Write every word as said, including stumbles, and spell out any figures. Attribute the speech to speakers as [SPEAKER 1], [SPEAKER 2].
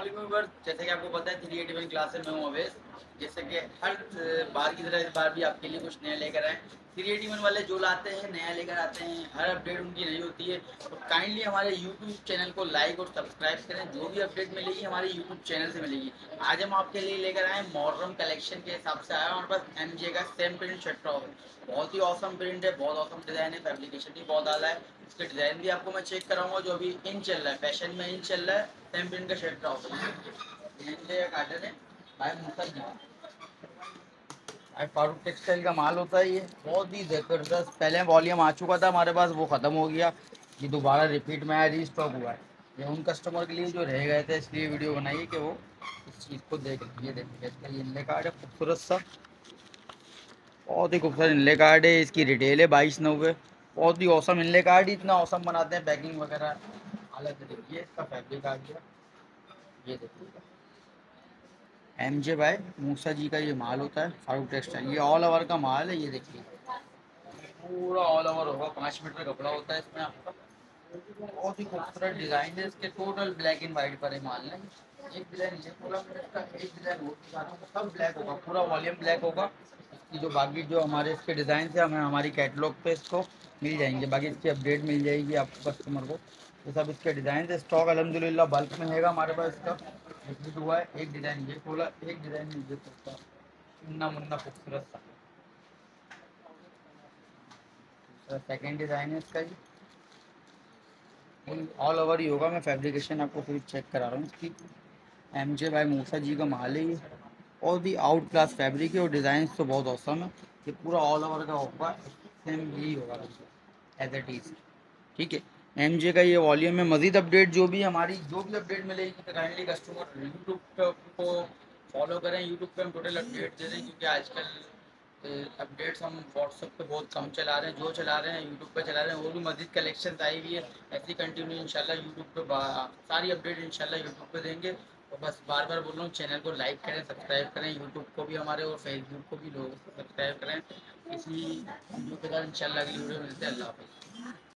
[SPEAKER 1] Viewers, जैसे कि आपको पता है थ्री एटी वन क्लासेस में हूँ अवेश। जैसे कि हर बार की तरह इस बार भी आपके लिए कुछ नया लेकर आए। थ्री एटी वन वाले जो लाते हैं नया लेकर आते हैं, हर अपडेट उनकी नहीं होती है। तो काइंडली हमारे यूट्यूब चैनल को लाइक और सब्सक्राइब करें। जो भी अपडेट मिलेगी हमारे यूट्यूब चैनल से मिलेगी। आज हम आपके लिए लेकर आए मुहर्रम कलेक्शन के हिसाब से आया हमारे पास एम जे का सेम प्रिंट शर्ट टॉप है। बहुत ही औसम प्रिंट है, बहुत औसम डिज़ाइन है, फैब्रिकेशन भी बहुत आला है। इसके डिज़ाइन भी आपको मैं चेक कराऊंगा जो अभी इन चल रहा है, फैशन में इन चल रहा है। सेम प्रिंट का शर्ट टॉप है, काटन है भाई मुसल भाई फारूक टेक्सटाइल का माल होता है ये, बहुत ही ज़बरदस्त। पहले वॉल्यूम आ चुका था हमारे पास, वो ख़त्म हो गया, ये दोबारा रिपीट में आया, रीस्टॉक हुआ है। ये उन कस्टमर के लिए जो रह गए थे, इसलिए वीडियो बनाई कि वो इस चीज़ को देख लीजिए। देखिए इसका ये इनले कार्ड है खूबसूरत सा, बहुत ही खूबसूरत इनले कार्ड है। इसकी रिटेल है बाईस नब्बे। बहुत ही औसम इनले कार्ड ही इतना औसम बनाते हैं, पैकिंग वगैरह हालत देखिए। इसका फैब्रिक आ गया, ये देखिए एम जे बाय मूसा जी का ये माल होता है फारूक टेक्सटाइल। ये ऑल ओवर का माल है, ये देखिए पूरा ऑल ओवर होगा। पाँच मीटर कपड़ा होता है इसमें आपका। बहुत ही खूबसूरत डिज़ाइन है इसके। टोटल ब्लैक एंड वाइट पर है माल है। एक डिज़ाइन ये पूरा इसका, एक डिज़ाइन वो, सब ब्लैक होगा, पूरा वॉल्यूम ब्लैक होगा। इसकी जो बाकी जो हमारे इसके डिज़ाइन है हमें हमारी कैटलॉग पे इसको मिल जाएंगे। बाकी इसकी अपडेट मिल जाएगी आपको कस्टमर को। ये सब इसके डिज़ाइन है। स्टॉक अलहमदिल्ला बल्क में है हमारे पास इसका। रिपीट हुआ है, एक डिज़ाइन ये खोला, एक डिज़ाइन नहीं दे सकता, मुन्ना मुन्ना खूबसूरत सा। सेकेंड डिज़ाइन है इसका, ये ऑल ओवर ही होगा। मैं फैब्रिकेशन आपको फिर चेक करा रहा हूँ इसकी। एम जे बाई मूसा जी का माल है ये, और भी आउट क्लास फैब्रिक है और डिज़ाइन तो बहुत औसम है। ये पूरा ऑल ओवर का होगा, सेम यही होगा एज एट इज। ठीक है, एम जे का ये वॉल्यूम में। मज़ीद अपडेट जो भी हमारी जो भी अपडेट मिलेगी तो काइंडली कस्टमर यूट्यूब को फॉलो करें। यूट्यूब पे हम टोटल अपडेट दे रहे हैं, क्योंकि आजकल अपडेट्स हम व्हाट्सएप पे बहुत कम चला रहे हैं। जो चला रहे हैं यूट्यूब पे चला रहे हैं। वो भी मज़ीद कलेक्शन आई हुई है, ऐसी कंटिन्यू इंशाल्लाह यूट्यूब पे सारी अपडेट इंशाल्लाह यूट्यूब पे देंगे। तो बस बार बार बोल रहा हूँ, चैनल को लाइक करें, सब्सक्राइब करें। यूट्यूब को भी हमारे और फेसबुक को भी लोग सब्सक्राइब करें। इसी वीडियो के साथ इंशाल्लाह अगली वीडियो मिलते हैं। अल्लाह हाफ़िज़।